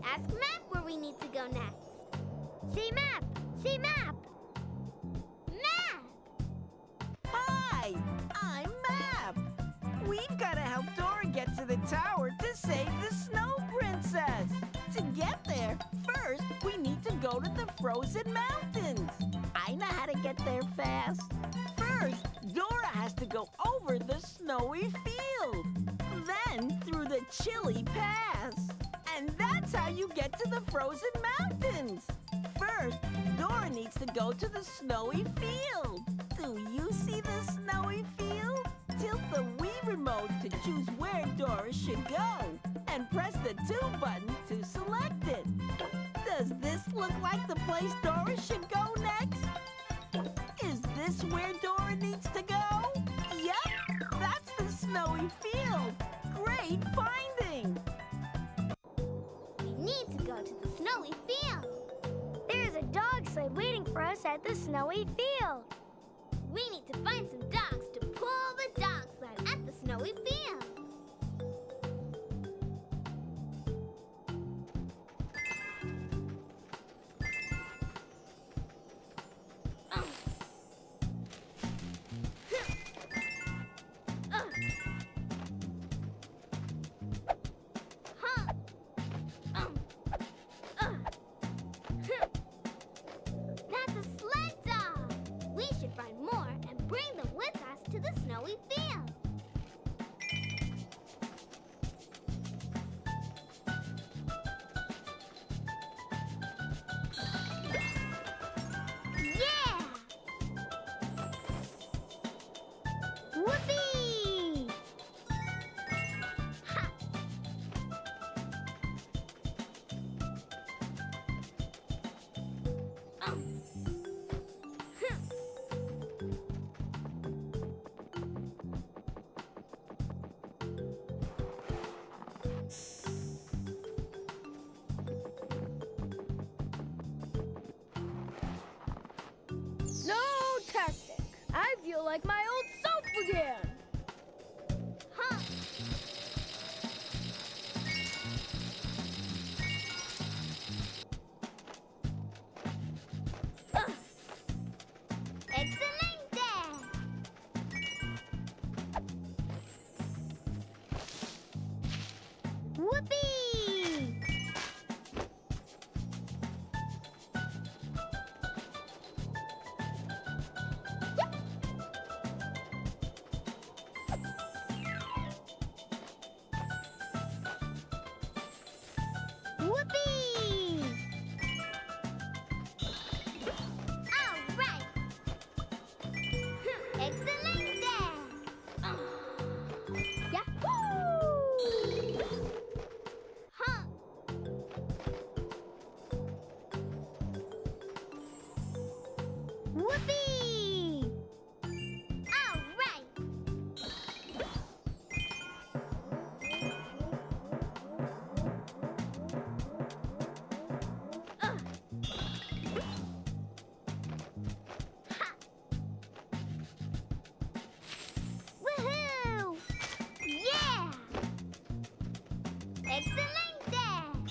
Ask Map where we need to go next. See map! See map! Map! Hi, I'm Map. We've got to help Dora get to the tower to save the Snow Princess. To get there, first we need to go to the Frozen Mountains. I know how to get there fast. First, Dora has to go over the snowy field, then through the chilly pass. And that's how you get to the Frozen Mountains. First, Dora needs to go to the snowy field. Do you see the snowy field? Tilt the Wii remote to choose where Dora should go, and press the 2 button to select it. Does this look like the place Dora should go next? Is this where Dora needs to go? Yep, that's the snowy field. Great finding. We need to go to the snowy field. There's a dog sled waiting for us at the snowy field. We need to find some dogs to pull the dog sled at the snowy field. That's a sled dog. We should find more and bring them with us to the snowy field. Yeah! Whoopee! Ha! Snowtastic! I feel like my old self again! Huh! Excelente! Whoopee! Whoopee! All right! Excelente! Yahoo! Huh! Whoopee! All right! Ha! Woohoo! Yeah! Excelente!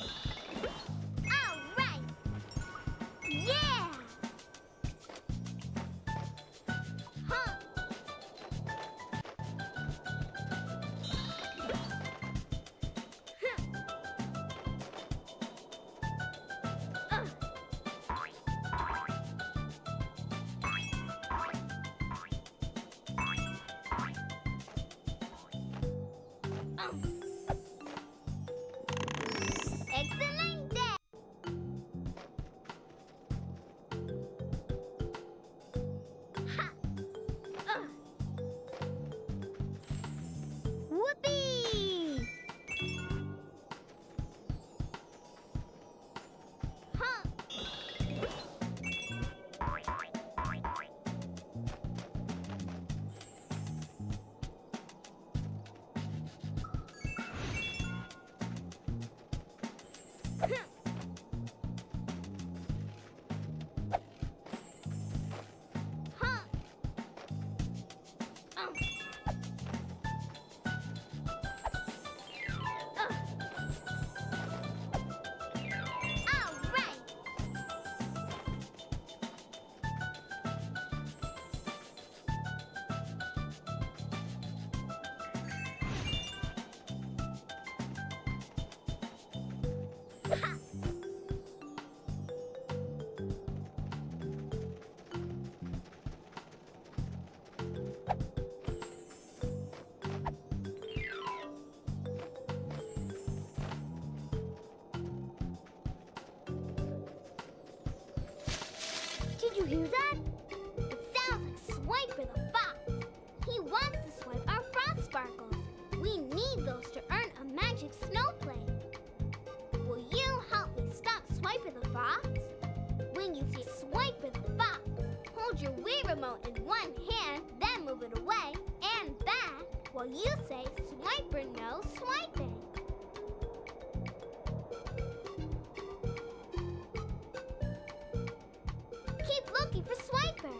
All right! Yeah! Huh! Excelente! Ha! Whoopee! Huh! Huh! Ha! Did you hear that? It sounds like Swiper the fox. He wants to swipe our frost sparkles. We need those to earn a magic snow plane. Will you help me stop Swiper the fox? When you see Swiper the fox, hold your Wii remote in one hand, then move it away and back while you say Swiper no swiping. Keep looking for Swiper.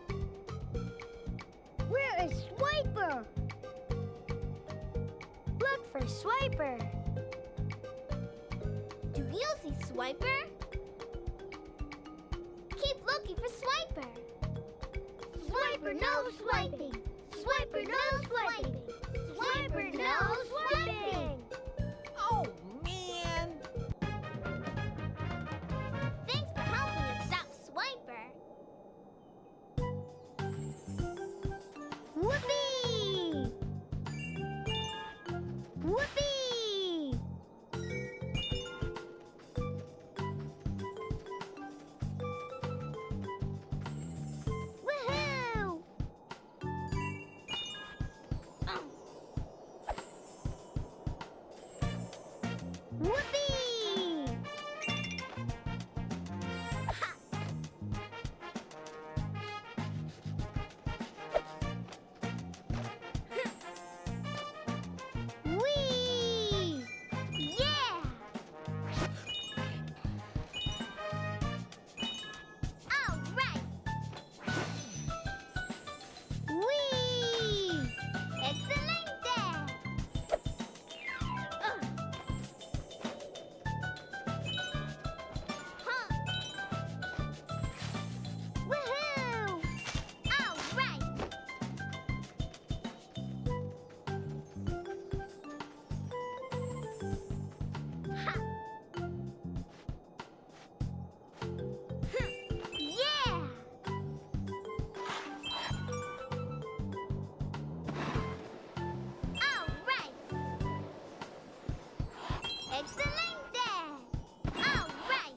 Where is Swiper? Look for Swiper. Do you see Swiper? Keep looking for Swiper. Swiper no swiping. Swiper no swiping. Swiper no swiping. Oh, man! Thanks for helping us stop Swiper. Whoopee! Whoopee! Woohoo! Whoopee! Whee! Yeah! All right! Whee! Excelente! Huh! Woohoo! All right! Ha! Yeah! All right! Excelente! All right!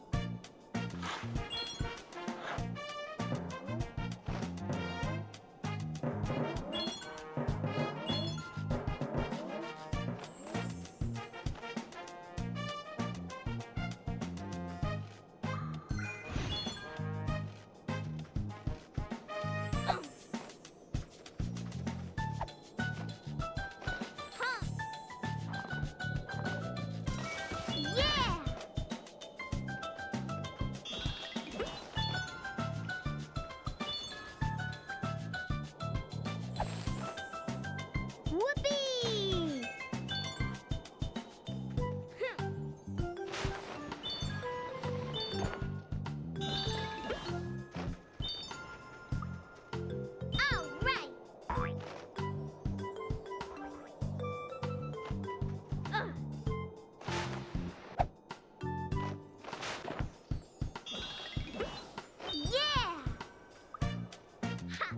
Huh! Yeah! Whoopee! All right! Yeah! Ha!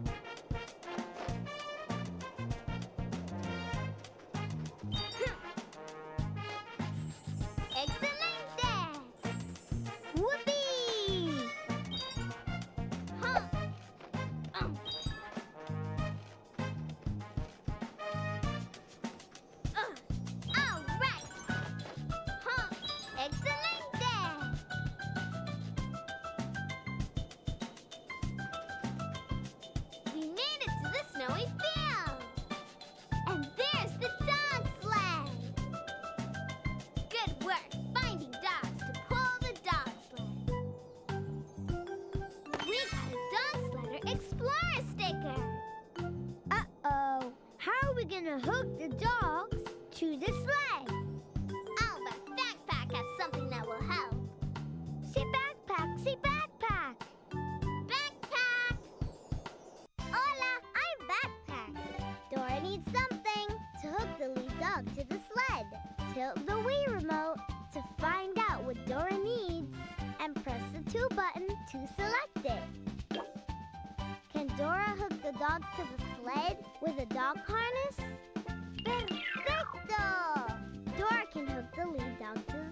Excelente! Whoopee! Huh! All right! Huh! Excelente! We made it to the snowy field! And there's the dog sled! Good work finding dogs to pull the dog sled. We got a dog sledder explorer sticker! Uh-oh. How are we gonna hook the dogs to the sled? Oh, but Backpack has something that will help. Say backpack, say backpack. Backpack! Hola, I'm Backpack. Dora needs something to hook the lead dog to the sled. Tilt the Wii remote to find out what dogs to the sled with a dog harness? Perfecto! Dora can hook the lead dog to